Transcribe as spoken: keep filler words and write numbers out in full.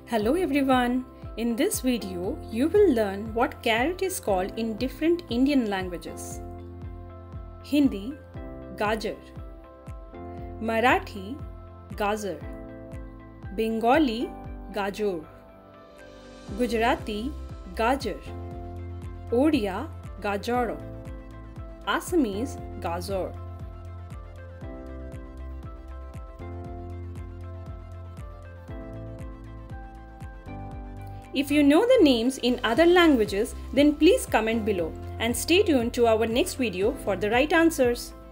Hello everyone! In this video, you will learn what carrot is called in different Indian languages. Hindi, gajar. Marathi, gazar. Bengali, gajor. Gujarati, gajar. Odia, gajoro. Assamese, gazor. If you know the names in other languages, then please comment below and stay tuned to our next video for the right answers.